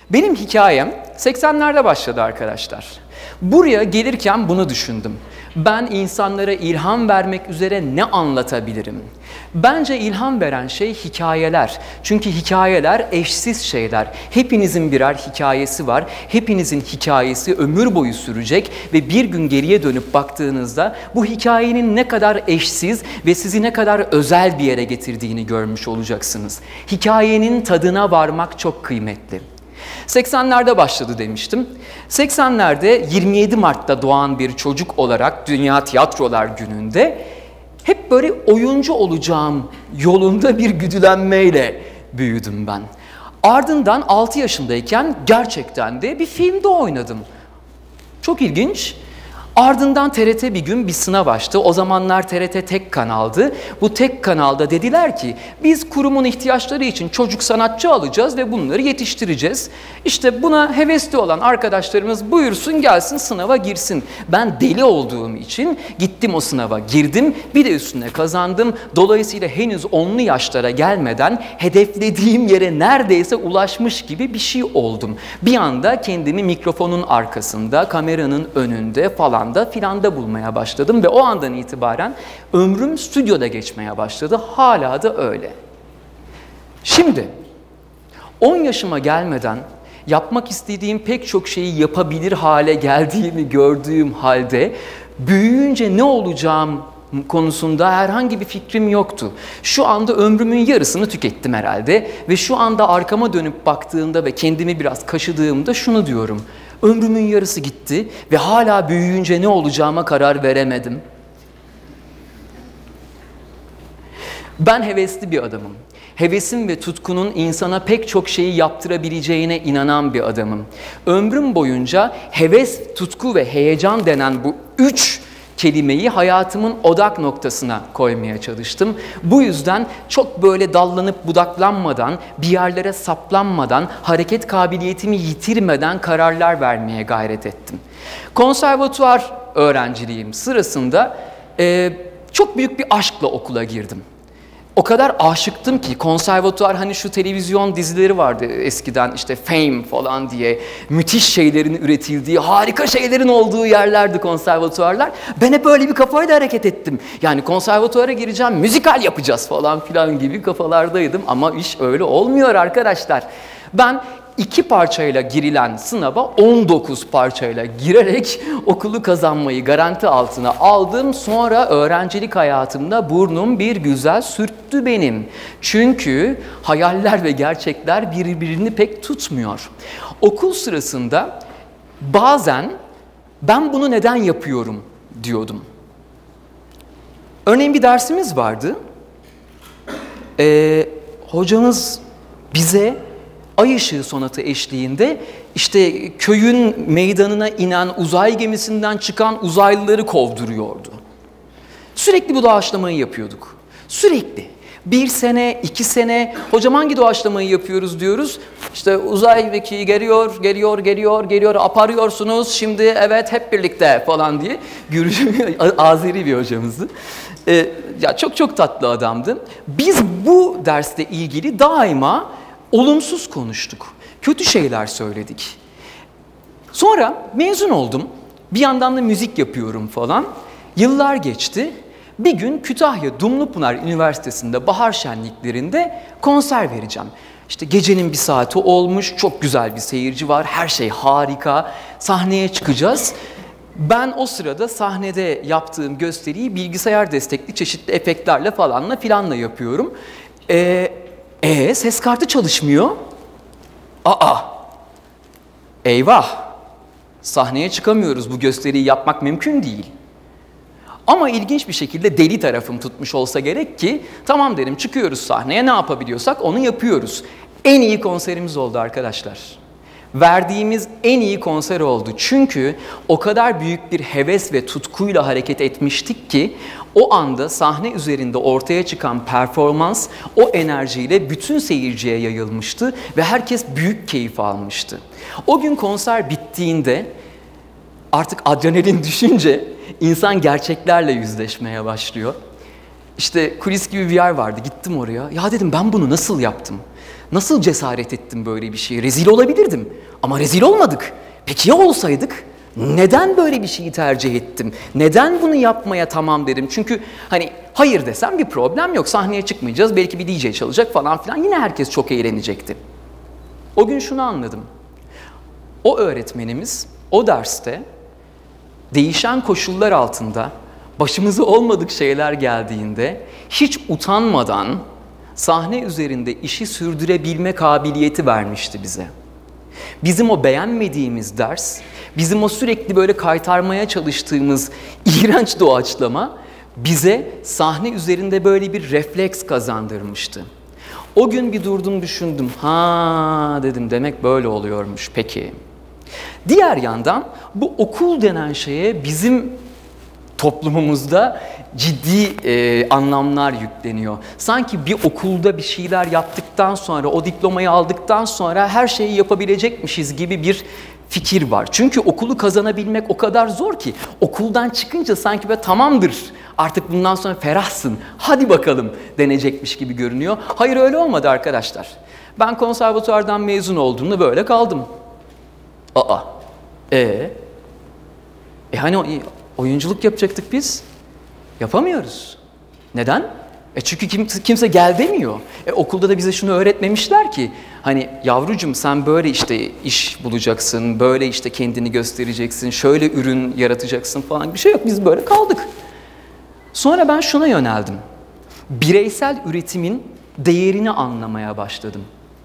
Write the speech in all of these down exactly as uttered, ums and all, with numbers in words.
Benim hikayem seksenlerde başladı arkadaşlar. Buraya gelirken bunu düşündüm. Ben insanlara ilham vermek üzere ne anlatabilirim? Bence ilham veren şey hikayeler. Çünkü hikayeler eşsiz şeyler. Hepinizin birer hikayesi var. Hepinizin hikayesi ömür boyu sürecek ve bir gün geriye dönüp baktığınızda bu hikayenin ne kadar eşsiz ve sizi ne kadar özel bir yere getirdiğini görmüş olacaksınız. Hikayenin tadına varmak çok kıymetli. seksenlerde başladı demiştim. seksenlerde yirmi yedi Mart'ta doğan bir çocuk olarak Dünya Tiyatrolar Günü'nde hep böyle oyuncu olacağım yolunda bir güdülenmeyle büyüdüm ben. Ardından altı yaşındayken gerçekten de bir filmde oynadım. Çok ilginç. Ardından T R T bir gün bir sınav açtı. O zamanlar T R T tek kanaldı. Bu tek kanalda dediler ki biz kurumun ihtiyaçları için çocuk sanatçı alacağız ve bunları yetiştireceğiz. İşte buna hevesli olan arkadaşlarımız buyursun gelsin sınava girsin. Ben deli olduğum için gittim o sınava girdim. Bir de üstüne kazandım. Dolayısıyla henüz onlu yaşlara gelmeden hedeflediğim yere neredeyse ulaşmış gibi bir şey oldum. Bir anda kendimi mikrofonun arkasında, kameranın önünde falan da filanda bulmaya başladım ve o andan itibaren ömrüm stüdyoda geçmeye başladı. Hala da öyle. Şimdi on yaşıma gelmeden yapmak istediğim pek çok şeyi yapabilir hale geldiğimi gördüğüm halde büyüyünce ne olacağım konusunda herhangi bir fikrim yoktu. Şu anda ömrümün yarısını tükettim herhalde ve şu anda arkama dönüp baktığımda ve kendimi biraz kaşıdığımda şunu diyorum. Ömrümün yarısı gitti ve hala büyüyünce ne olacağıma karar veremedim. Ben hevesli bir adamım. Hevesim ve tutkunun insana pek çok şeyi yaptırabileceğine inanan bir adamım. Ömrüm boyunca heves, tutku ve heyecan denen bu üç kelimeyi hayatımın odak noktasına koymaya çalıştım. Bu yüzden çok böyle dallanıp budaklanmadan, bir yerlere saplanmadan, hareket kabiliyetimi yitirmeden kararlar vermeye gayret ettim. Konservatuvar öğrenciliğim sırasında e, çok büyük bir aşkla okula girdim. O kadar aşıktım ki konservatuvar hani şu televizyon dizileri vardı eskiden işte Fame falan diye müthiş şeylerin üretildiği, harika şeylerin olduğu yerlerdi konservatuvarlar. Ben hep böyle bir kafayla hareket ettim. Yani konservatuvara gireceğim, müzikal yapacağız falan filan gibi kafalardaydım ama iş öyle olmuyor arkadaşlar. Ben iki parçayla girilen sınava on dokuz parçayla girerek okulu kazanmayı garanti altına aldım. Sonra öğrencilik hayatımda burnum bir güzel sürttü benim. Çünkü hayaller ve gerçekler birbirini pek tutmuyor. Okul sırasında bazen ben bunu neden yapıyorum diyordum. Örneğin bir dersimiz vardı. Ee, hocamız bize Ay ışığı sonatı eşliğinde işte köyün meydanına inen uzay gemisinden çıkan uzaylıları kovduruyordu. Sürekli bu doğaçlamayı yapıyorduk. Sürekli. Bir sene, iki sene, hocam hangi doğaçlamayı yapıyoruz diyoruz. İşte uzay mekiği geliyor, geliyor, geliyor, geliyor, aparıyorsunuz şimdi evet hep birlikte falan diye. Azeri bir hocamızdı. Ee, ya çok çok tatlı adamdı. Biz bu dersle ilgili daima olumsuz konuştuk. Kötü şeyler söyledik. Sonra mezun oldum. Bir yandan da müzik yapıyorum falan. Yıllar geçti. Bir gün Kütahya Dumlupınar Üniversitesi'nde bahar şenliklerinde konser vereceğim. İşte gecenin bir saati olmuş, çok güzel bir seyirci var, her şey harika. Sahneye çıkacağız. Ben o sırada sahnede yaptığım gösteriyi bilgisayar destekli çeşitli efektlerle falanla filanla yapıyorum. Ee, Ee, ses kartı çalışmıyor. Aa, eyvah, sahneye çıkamıyoruz, bu gösteriyi yapmak mümkün değil. Ama ilginç bir şekilde deli tarafım tutmuş olsa gerek ki, tamam dedim çıkıyoruz sahneye, ne yapabiliyorsak onu yapıyoruz. En iyi konserimiz oldu arkadaşlar. Verdiğimiz en iyi konser oldu. Çünkü o kadar büyük bir heves ve tutkuyla hareket etmiştik ki o anda sahne üzerinde ortaya çıkan performans o enerjiyle bütün seyirciye yayılmıştı ve herkes büyük keyif almıştı. O gün konser bittiğinde artık adrenalin düşünce insan gerçeklerle yüzleşmeye başlıyor. İşte kulis gibi bir yer vardı. Gittim oraya. Ya dedim ben bunu nasıl yaptım? Nasıl cesaret ettim böyle bir şeye? Rezil olabilirdim. Ama rezil olmadık. Peki ya olsaydık? Neden böyle bir şeyi tercih ettim? Neden bunu yapmaya tamam dedim? Çünkü hani hayır desem bir problem yok. Sahneye çıkmayacağız. Belki bir D J çalacak falan filan. Yine herkes çok eğlenecekti. O gün şunu anladım. O öğretmenimiz o derste değişen koşullar altında başımıza olmadık şeyler geldiğinde hiç utanmadan sahne üzerinde işi sürdürebilme kabiliyeti vermişti bize. Bizim o beğenmediğimiz ders, bizim o sürekli böyle kaytarmaya çalıştığımız iğrenç doğaçlama bize sahne üzerinde böyle bir refleks kazandırmıştı. O gün bir durdum düşündüm. Ha dedim, demek böyle oluyormuş peki. Diğer yandan bu okul denen şeye bizim toplumumuzda ciddi e, anlamlar yükleniyor. Sanki bir okulda bir şeyler yaptıktan sonra, o diplomayı aldıktan sonra her şeyi yapabilecekmişiz gibi bir fikir var. Çünkü okulu kazanabilmek o kadar zor ki okuldan çıkınca sanki böyle tamamdır, artık bundan sonra ferahsın, hadi bakalım denecekmiş gibi görünüyor. Hayır, öyle olmadı arkadaşlar. Ben konservatuvardan mezun olduğumda böyle kaldım. Aa, e, e hani oyunculuk yapacaktık biz, yapamıyoruz. Neden? E çünkü kimse, kimse gel demiyor. E okulda da bize şunu öğretmemişler ki, hani yavrucum sen böyle işte iş bulacaksın, böyle işte kendini göstereceksin, şöyle ürün yaratacaksın falan, bir şey yok. Biz böyle kaldık. Sonra ben şuna yöneldim. Bireysel üretimin değerini anlamaya başladım.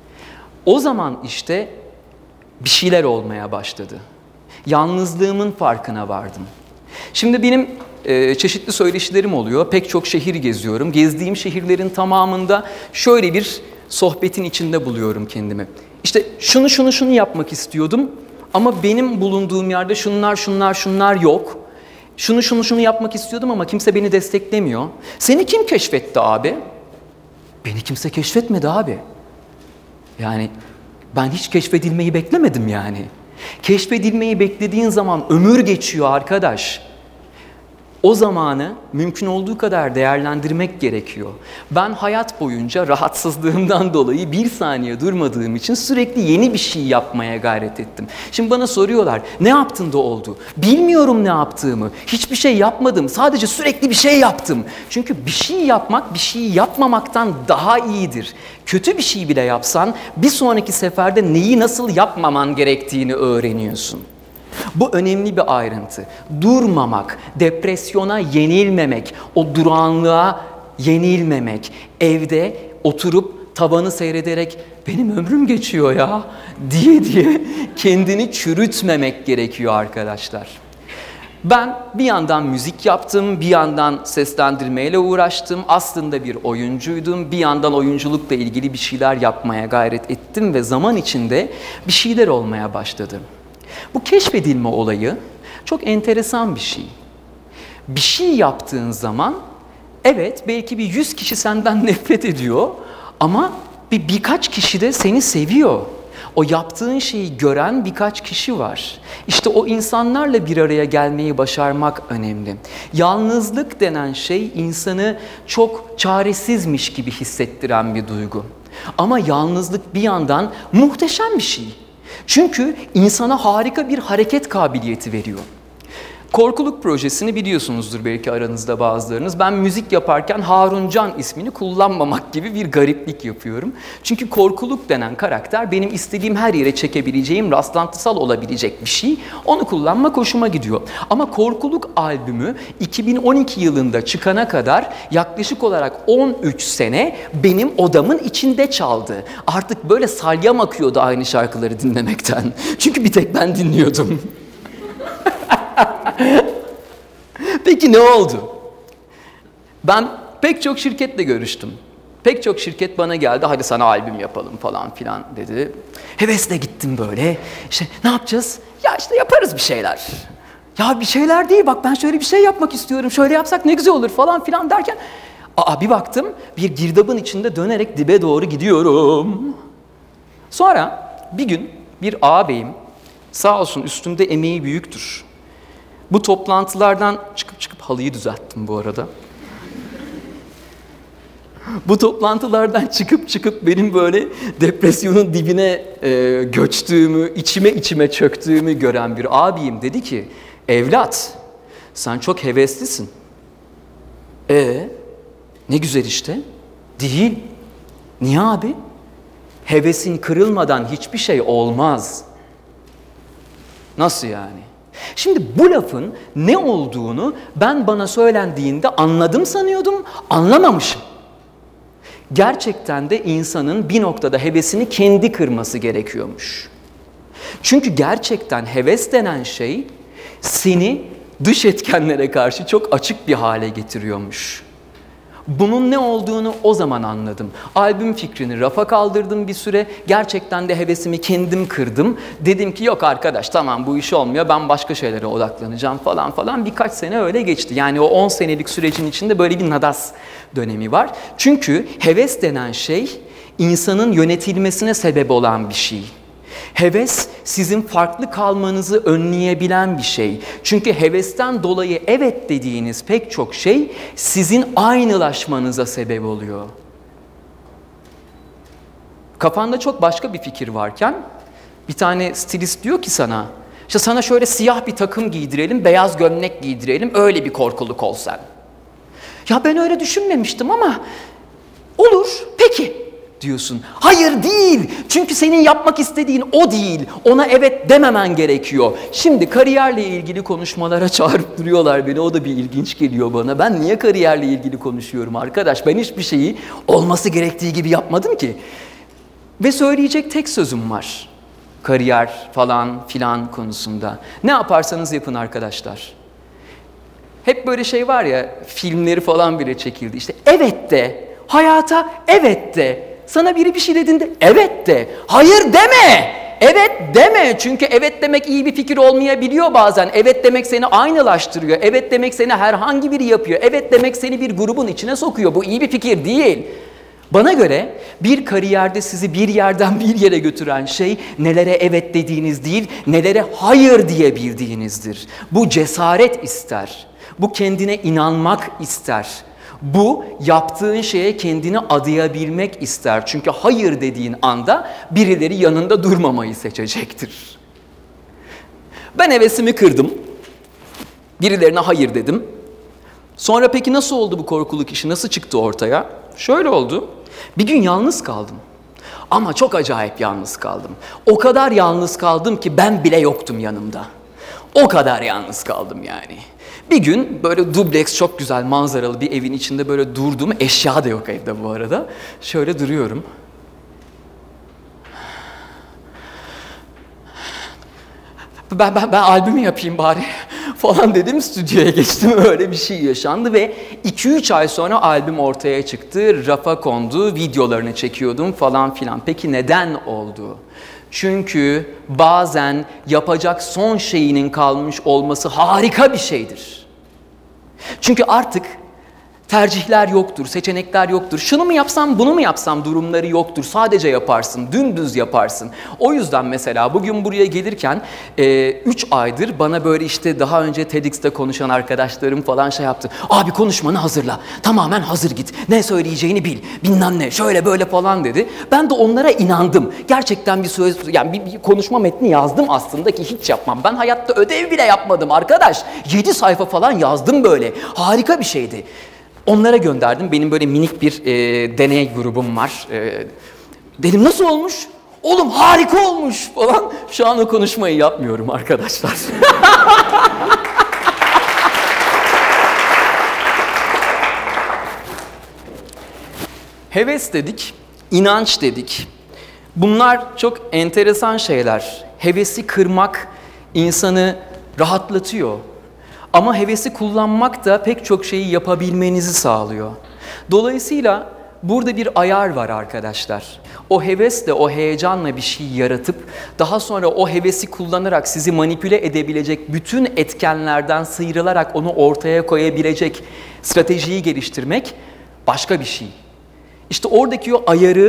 O zaman işte bir şeyler olmaya başladı. Yalnızlığımın farkına vardım. Şimdi benim e, çeşitli söyleşilerim oluyor. Pek çok şehir geziyorum. Gezdiğim şehirlerin tamamında şöyle bir sohbetin içinde buluyorum kendimi. İşte şunu şunu şunu yapmak istiyordum ama benim bulunduğum yerde şunlar şunlar şunlar yok. Şunu şunu şunu yapmak istiyordum ama kimse beni desteklemiyor. Seni kim keşfetti abi? Beni kimse keşfetmedi abi. Yani ben hiç keşfedilmeyi beklemedim yani. Keşfedilmeyi beklediğin zaman ömür geçiyor arkadaş. O zamanı mümkün olduğu kadar değerlendirmek gerekiyor. Ben hayat boyunca rahatsızlığımdan dolayı bir saniye durmadığım için sürekli yeni bir şey yapmaya gayret ettim. Şimdi bana soruyorlar, ne yaptın da oldu? Bilmiyorum ne yaptığımı. Hiçbir şey yapmadım. Sadece sürekli bir şey yaptım. Çünkü bir şey yapmak, bir şey yapmamaktan daha iyidir. Kötü bir şey bile yapsan bir sonraki seferde neyi nasıl yapmaman gerektiğini öğreniyorsun. Bu önemli bir ayrıntı. Durmamak, depresyona yenilmemek, o durağanlığa yenilmemek, evde oturup tavanı seyrederek benim ömrüm geçiyor ya diye diye kendini çürütmemek gerekiyor arkadaşlar. Ben bir yandan müzik yaptım, bir yandan seslendirmeyle uğraştım. Aslında bir oyuncuydum. Bir yandan oyunculukla ilgili bir şeyler yapmaya gayret ettim ve zaman içinde bir şeyler olmaya başladı. Bu keşfedilme olayı çok enteresan bir şey. Bir şey yaptığın zaman evet belki bir yüz kişi senden nefret ediyor ama bir birkaç kişi de seni seviyor. O yaptığın şeyi gören birkaç kişi var. İşte o insanlarla bir araya gelmeyi başarmak önemli. Yalnızlık denen şey insanı çok çaresizmiş gibi hissettiren bir duygu. Ama yalnızlık bir yandan muhteşem bir şey. Çünkü insana harika bir hareket kabiliyeti veriyor. Korkuluk projesini biliyorsunuzdur belki aranızda bazılarınız. Ben müzik yaparken Harun Can ismini kullanmamak gibi bir gariplik yapıyorum. Çünkü korkuluk denen karakter benim istediğim her yere çekebileceğim, rastlantısal olabilecek bir şey. Onu kullanmak hoşuma gidiyor. Ama Korkuluk albümü iki bin on iki yılında çıkana kadar yaklaşık olarak on üç sene benim odamın içinde çaldı. Artık böyle salyam akıyordu aynı şarkıları dinlemekten. Çünkü bir tek ben dinliyordum. Peki ne oldu? Ben pek çok şirketle görüştüm. Pek çok şirket bana geldi, hadi sana albüm yapalım falan filan dedi. Hevesle gittim böyle. İşte ne yapacağız? Ya işte yaparız bir şeyler. Ya bir şeyler değil, bak ben şöyle bir şey yapmak istiyorum. Şöyle yapsak ne güzel olur falan filan derken aa bir baktım bir girdabın içinde dönerek dibe doğru gidiyorum. Sonra bir gün bir ağabeyim, sağ olsun üstümde emeği büyüktür. Bu toplantılardan çıkıp çıkıp halıyı düzelttim bu arada. Bu toplantılardan çıkıp çıkıp benim böyle depresyonun dibine e, göçtüğümü, içime içime çöktüğümü gören bir abim dedi ki, evlat sen çok heveslisin. E ne güzel işte. Değil. Niye abi? Hevesin kırılmadan hiçbir şey olmaz. Nasıl yani? Şimdi bu lafın ne olduğunu ben bana söylendiğinde anladım sanıyordum, anlamamışım. Gerçekten de insanın bir noktada hevesini kendi kırması gerekiyormuş. Çünkü gerçekten heves denen şey seni dış etkenlere karşı çok açık bir hale getiriyormuş. Bunun ne olduğunu o zaman anladım. Albüm fikrini rafa kaldırdım bir süre. Gerçekten de hevesimi kendim kırdım. Dedim ki yok arkadaş tamam bu iş olmuyor. Ben başka şeylere odaklanacağım falan falan. Birkaç sene öyle geçti. Yani o on senelik sürecin içinde böyle bir nadas dönemi var. Çünkü heves denen şey insanın yönetilmesine sebep olan bir şey. Heves sizin farklı kalmanızı önleyebilen bir şey. Çünkü hevesten dolayı evet dediğiniz pek çok şey sizin aynılaşmanıza sebep oluyor. Kafanda çok başka bir fikir varken bir tane stilist diyor ki sana, işte sana şöyle siyah bir takım giydirelim, beyaz gömlek giydirelim, öyle bir korkuluk ol sen. Ya ben öyle düşünmemiştim ama olur, peki diyorsun. Hayır değil. Çünkü senin yapmak istediğin o değil. Ona evet dememen gerekiyor. Şimdi kariyerle ilgili konuşmalara çağırıp duruyorlar beni. O da bir ilginç geliyor bana. Ben niye kariyerle ilgili konuşuyorum arkadaş? Ben hiçbir şeyi olması gerektiği gibi yapmadım ki. Ve söyleyecek tek sözüm var. Kariyer falan filan konusunda. Ne yaparsanız yapın arkadaşlar. Hep böyle şey var ya, filmleri falan bile çekildi. İşte evet de, hayata evet de. Sana biri bir şey dediğinde evet de, hayır deme, evet deme. Çünkü evet demek iyi bir fikir olmayabiliyor bazen. Evet demek seni aynılaştırıyor. Evet demek seni herhangi biri yapıyor. Evet demek seni bir grubun içine sokuyor. Bu iyi bir fikir değil. Bana göre bir kariyerde sizi bir yerden bir yere götüren şey nelere evet dediğiniz değil, nelere hayır diyebildiğinizdir. Bu cesaret ister. Bu kendine inanmak ister. Bu yaptığın şeye kendini adayabilmek ister. Çünkü hayır dediğin anda birileri yanında durmamayı seçecektir. Ben hevesimi kırdım. Birilerine hayır dedim. Sonra peki nasıl oldu bu korkuluk işi? Nasıl çıktı ortaya? Şöyle oldu. Bir gün yalnız kaldım. Ama çok acayip yalnız kaldım. O kadar yalnız kaldım ki ben bile yoktum yanımda. O kadar yalnız kaldım yani. Bir gün böyle dubleks çok güzel manzaralı bir evin içinde böyle durdum. Eşya da yok evde bu arada. Şöyle duruyorum. Ben, ben, ben albümü yapayım bari falan dedim, stüdyoya geçtim. Öyle bir şey yaşandı ve iki üç ay sonra albüm ortaya çıktı. Rafa kondu, videolarını çekiyordum falan filan. Peki neden oldu? Çünkü bazen yapacak son şeyinin kalmış olması harika bir şeydir. Çünkü artık tercihler yoktur, seçenekler yoktur. Şunu mu yapsam, bunu mu yapsam durumları yoktur. Sadece yaparsın, dümdüz yaparsın. O yüzden mesela bugün buraya gelirken üç aydır bana böyle işte daha önce TEDx'te konuşan arkadaşlarım falan şey yaptı. Abi konuşmanı hazırla, tamamen hazır git. Ne söyleyeceğini bil, bilmem ne, şöyle böyle falan dedi. Ben de onlara inandım. Gerçekten bir söz, yani bir, bir konuşma metni yazdım aslında ki hiç yapmam. Ben hayatta ödev bile yapmadım arkadaş. yedi sayfa falan yazdım böyle. Harika bir şeydi. Onlara gönderdim. Benim böyle minik bir e, deney grubum var. E, dedim nasıl olmuş? Oğlum harika olmuş falan. Şu an o konuşmayı yapmıyorum arkadaşlar. Heves dedik, inanç dedik. Bunlar çok enteresan şeyler. Hevesi kırmak insanı rahatlatıyor. Ama hevesi kullanmak da pek çok şeyi yapabilmenizi sağlıyor. Dolayısıyla burada bir ayar var arkadaşlar. O hevesle, o heyecanla bir şey yaratıp daha sonra o hevesi kullanarak sizi manipüle edebilecek bütün etkenlerden sıyrılarak onu ortaya koyabilecek stratejiyi geliştirmek başka bir şey. İşte oradaki o ayarı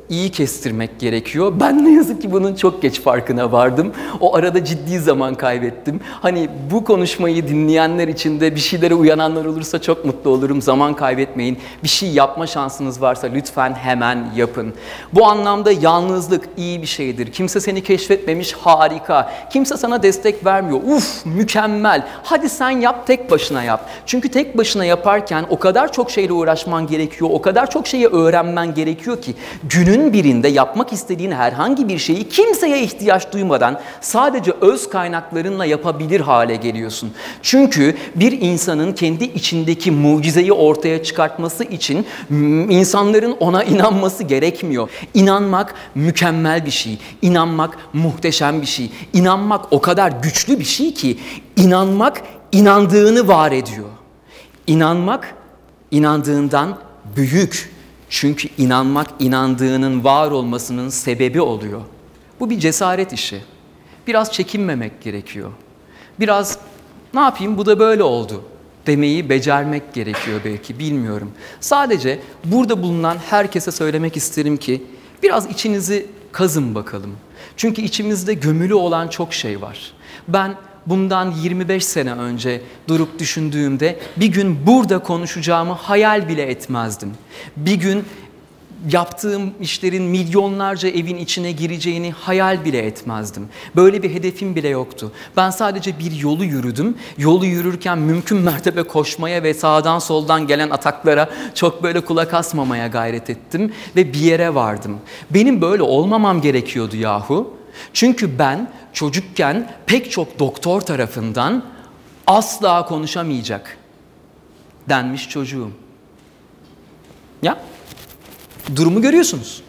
iyi kestirmek gerekiyor. Ben ne yazık ki bunun çok geç farkına vardım. O arada ciddi zaman kaybettim. Hani bu konuşmayı dinleyenler için de bir şeylere uyananlar olursa çok mutlu olurum. Zaman kaybetmeyin. Bir şey yapma şansınız varsa lütfen hemen yapın. Bu anlamda yalnızlık iyi bir şeydir. Kimse seni keşfetmemiş, harika. Kimse sana destek vermiyor. Uf, mükemmel. Hadi sen yap, tek başına yap. Çünkü tek başına yaparken o kadar çok şeyle uğraşman gerekiyor. O kadar çok şeyi öğrenmen gerekiyor ki günün birinde yapmak istediğin herhangi bir şeyi kimseye ihtiyaç duymadan sadece öz kaynaklarınla yapabilir hale geliyorsun. Çünkü bir insanın kendi içindeki mucizeyi ortaya çıkartması için insanların ona inanması gerekmiyor. İnanmak mükemmel bir şey. İnanmak muhteşem bir şey. İnanmak o kadar güçlü bir şey ki inanmak inandığını var ediyor. İnanmak inandığından büyük. Çünkü inanmak inandığının var olmasının sebebi oluyor. Bu bir cesaret işi. Biraz çekinmemek gerekiyor. Biraz ne yapayım bu da böyle oldu demeyi becermek gerekiyor belki, bilmiyorum. Sadece burada bulunan herkese söylemek isterim ki biraz içinizi kazın bakalım. Çünkü içimizde gömülü olan çok şey var. Ben bundan yirmi beş sene önce durup düşündüğümde bir gün burada konuşacağımı hayal bile etmezdim. Bir gün yaptığım işlerin milyonlarca evin içine gireceğini hayal bile etmezdim. Böyle bir hedefim bile yoktu. Ben sadece bir yolu yürüdüm. Yolu yürürken mümkün mertebe koşmaya ve sağdan soldan gelen ataklara çok böyle kulak asmamaya gayret ettim ve bir yere vardım. Benim böyle olmamam gerekiyordu yahu. Çünkü ben çocukken pek çok doktor tarafından asla konuşamayacak denmiş çocuğum. Ya, durumu görüyorsunuz.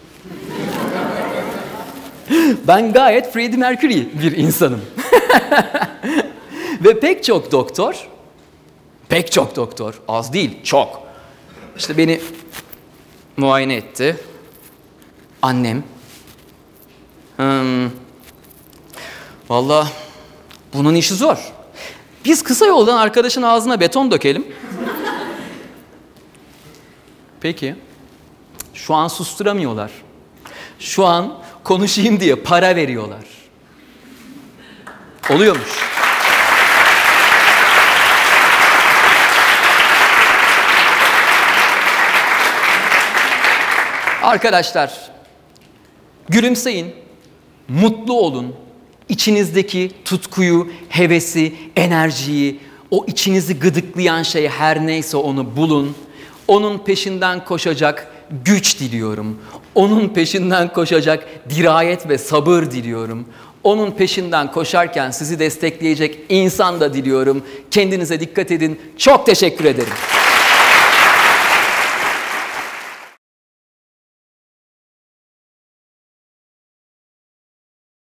Ben gayet Freddie Mercury bir insanım. Ve pek çok doktor, pek çok doktor, az değil, çok. İşte beni muayene etti. Annem. Hmm. Vallahi bunun işi zor. Biz kısa yoldan arkadaşın ağzına beton dökelim. Peki. Şu an susturamıyorlar. Şu an konuşayım diye para veriyorlar. Oluyormuş. Arkadaşlar, gülümseyin, mutlu olun. İçinizdeki tutkuyu, hevesi, enerjiyi, o içinizi gıdıklayan şey her neyse onu bulun. Onun peşinden koşacak güç diliyorum. Onun peşinden koşacak dirayet ve sabır diliyorum. Onun peşinden koşarken sizi destekleyecek insan da diliyorum. Kendinize dikkat edin. Çok teşekkür ederim.